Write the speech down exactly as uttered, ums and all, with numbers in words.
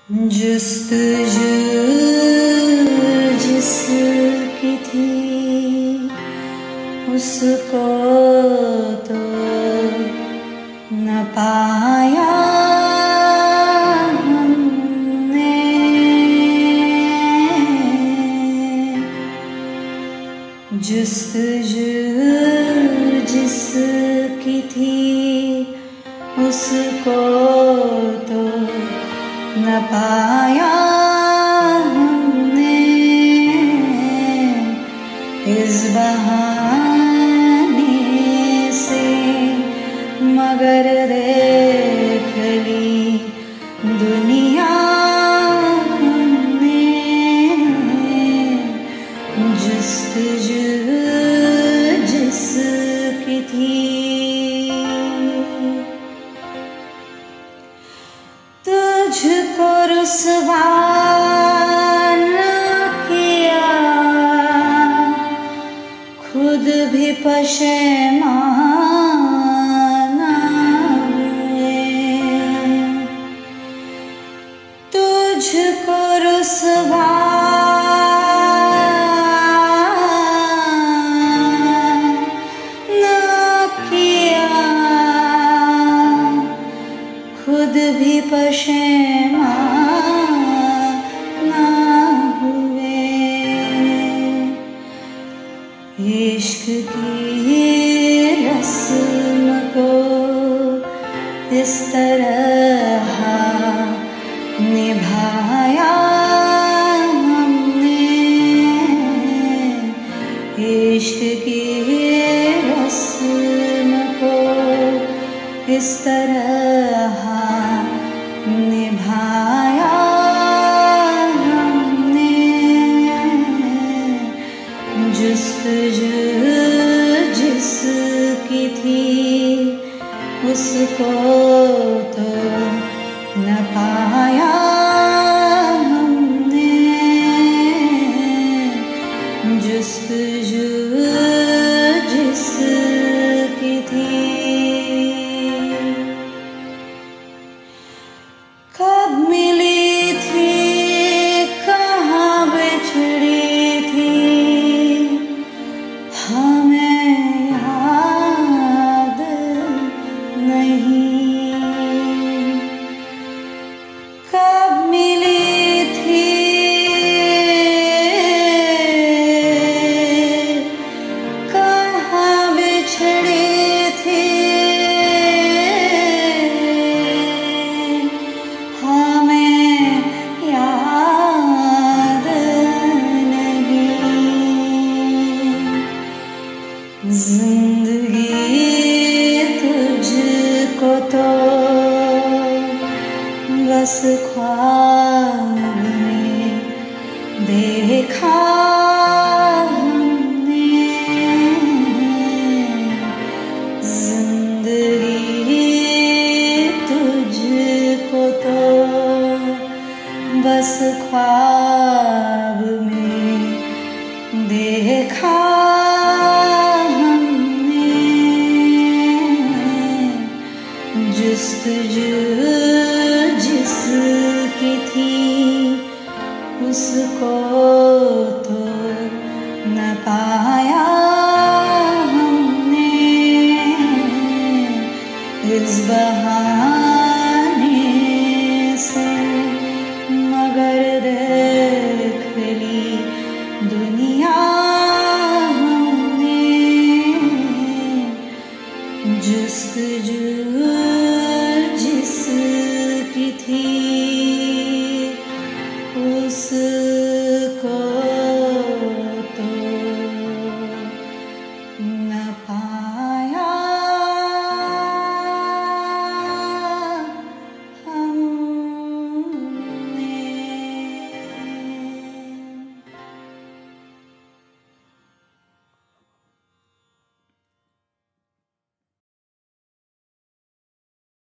जुस्तजू जिसकी थी उसको तो न पाया हमने। जुस्तजू जिसकी थी उसको तो न पाया हमने। इस बहाने से मगर देख ली दुनिया हमने। जुस्तजू जिसकी थी तुझको रुसवा न किया खुद भी पशेमाना है। तुझको रुसवा न किया खुद भी पशेमाना हुए। इश्क की रस्म को इस तरह निभाया हमने। इश्क की रस्म को इस तरह निभाया हमने। जुस्तजू जिसकी थी उसको तो न पाया हमने। जुस्तजू जिसकी थी कब मिली थी कहाँ बिछड़ी थी हमें याद नहीं। कब मिली थी कहाँ बिछड़ी थी हमें याद नहीं। जिंदगी तुझको तो बस ख्वाब में देखा हमने। जिंदगी तुझको तो बस ख्वाब में देखा हमने। जुस्तजू जिसकी थी उसको तो न पाया हमने। इस बहाने से मगर देख ली दुनिया हमने। जुस्तजू